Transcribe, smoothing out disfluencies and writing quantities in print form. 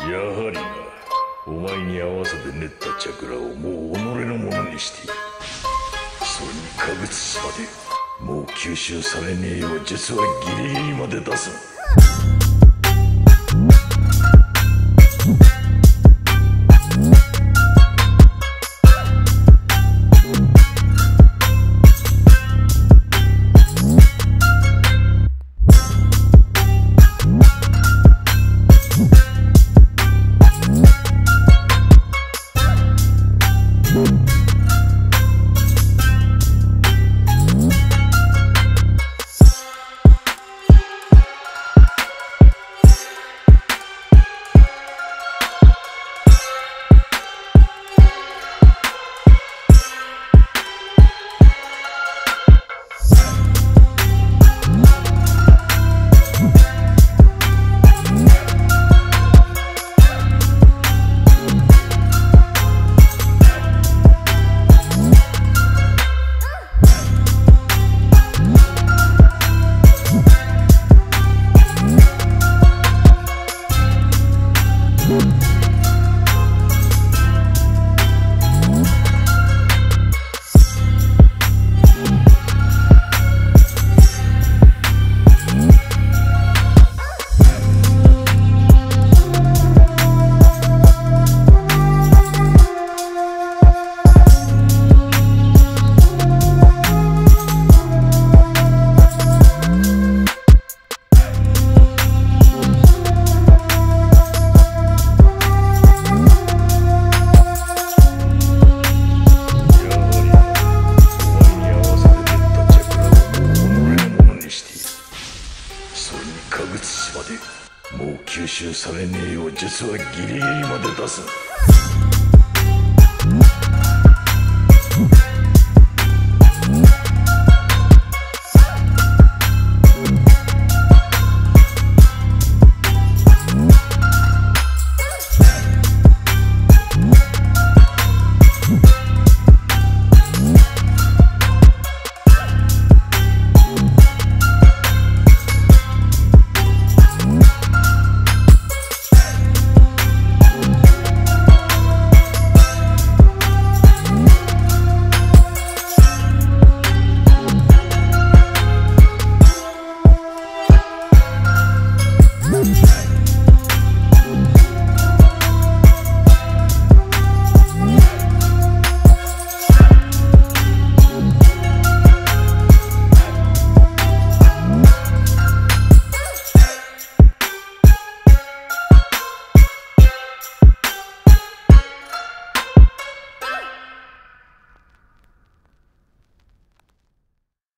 やはりな、お前に合わせて練ったチャクラをもう己のものにしている。それにかぐつしまでもう吸収されねえよう術はギリギリまで出す。もう吸収されねえよう術はギリギリまで出す。